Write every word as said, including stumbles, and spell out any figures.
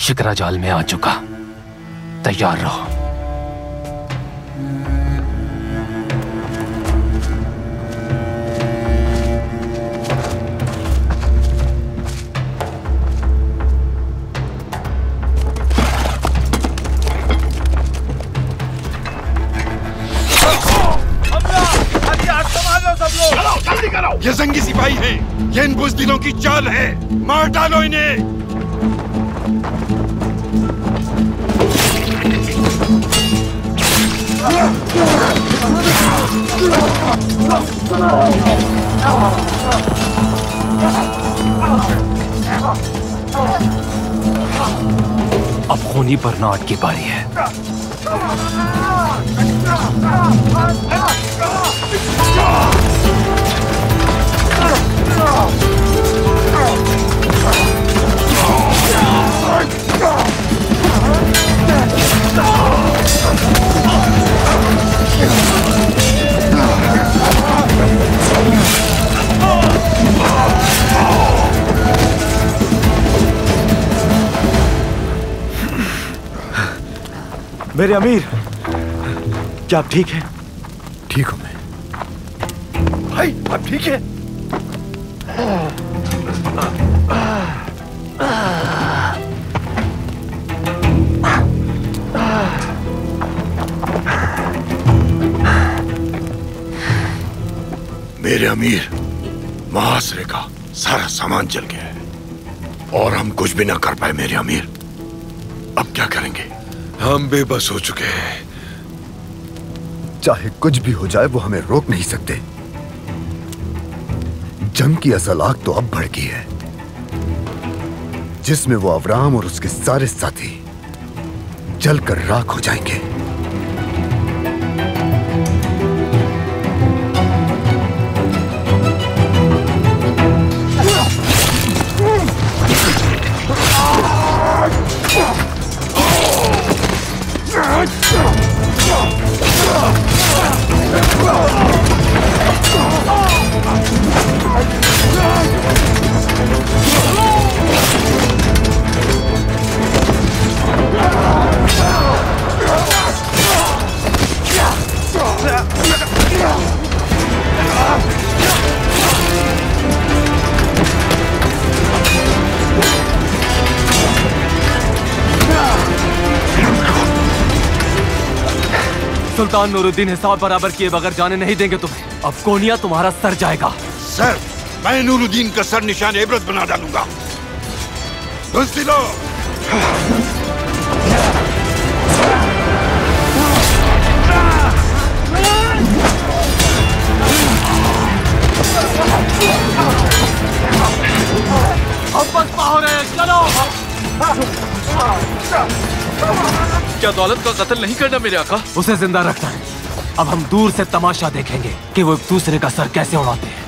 शिकरा जाल में आ चुका, तैयार रहो। ये जंगी सिपाही हैं, ये इन बुज़दिलों की चाल है, मार डालो इन्हें। अब खूनी बर्नार्ड की बारी है। मेरे अमीर, क्या आप ठीक हैं? ठीक हूं मैं। भाई, आप ठीक हैं? मेरे अमीर, महासरे का सारा सामान जल गया है और हम कुछ भी ना कर पाए मेरे अमीर। अब क्या करेंगे? हम बेबस हो चुके हैं। चाहे कुछ भी हो जाए, वो हमें रोक नहीं सकते। जंग की असल आग तो अब भड़की है, जिसमें वो अवराम और उसके सारे साथी जलकर राख हो जाएंगे। सुल्तान नूरुद्दीन हिसाब बराबर किए बगैर जाने नहीं देंगे तुम्हें। अब कोनिया तुम्हारा सर जाएगा। सर, मैं नूरुद्दीन का सर निशान इबरत बना डालूंगा। बुज़दिलो, अब बस पाहो रहे, चलो। क्या दौलत का कत्ल नहीं करना मेरे आका? उसे जिंदा रखना है। अब हम दूर से तमाशा देखेंगे कि वो एक दूसरे का सर कैसे उड़ाते हैं।